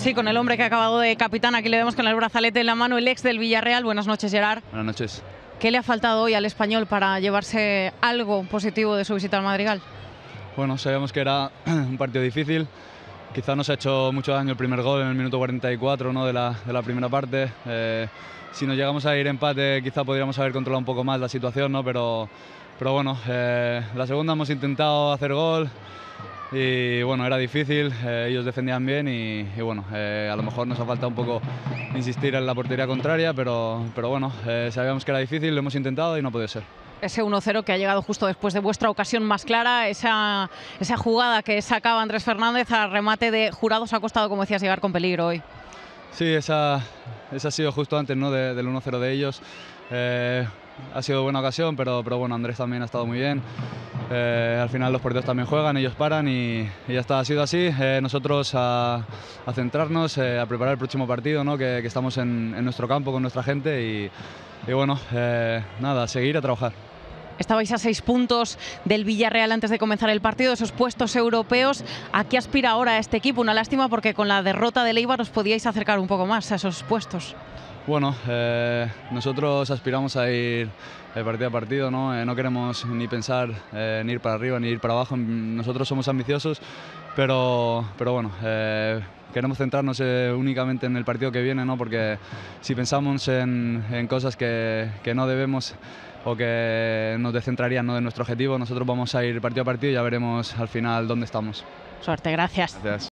Sí, con el hombre que ha acabado de capitán, aquí le vemos con el brazalete en la mano, el ex del Villarreal. Buenas noches, Gerard. Buenas noches. ¿Qué le ha faltado hoy al Español para llevarse algo positivo de su visita al Madrigal? Bueno, sabíamos que era un partido difícil. Quizá nos ha hecho mucho daño el primer gol en el minuto 44, ¿no? de la primera parte. Si nos llegamos a ir empate, quizá podríamos haber controlado un poco más la situación, ¿no? Pero bueno, la segunda hemos intentado hacer gol y bueno, era difícil, ellos defendían bien y bueno, a lo mejor nos ha faltado un poco insistir en la portería contraria, pero bueno, sabíamos que era difícil, lo hemos intentado y no puede ser. Ese 1-0 que ha llegado justo después de vuestra ocasión más clara, esa jugada que sacaba Andrés Fernández a remate de Jurados, ha costado, como decías, llegar con peligro hoy. Sí, esa ha sido justo antes, ¿no? del 1-0 de ellos. Ha sido buena ocasión, pero bueno, Andrés también ha estado muy bien. Al final los porteros también juegan, ellos paran y ya está, ha sido así. Nosotros a centrarnos, a preparar el próximo partido, ¿no? que estamos en nuestro campo con nuestra gente y bueno, nada, seguir a trabajar. Estabais a 6 puntos del Villarreal antes de comenzar el partido, esos puestos europeos. ¿A qué aspira ahora este equipo? Una lástima porque con la derrota del Eibar os podíais acercar un poco más a esos puestos. Bueno, nosotros aspiramos a ir partido a partido, ¿no? No queremos ni pensar ni ir para arriba ni ir para abajo. Nosotros somos ambiciosos, pero bueno, queremos centrarnos únicamente en el partido que viene, ¿no? Porque si pensamos en cosas que no debemos o que nos descentrarían, ¿no? de nuestro objetivo, nosotros vamos a ir partido a partido y ya veremos al final dónde estamos. Suerte, gracias. Gracias.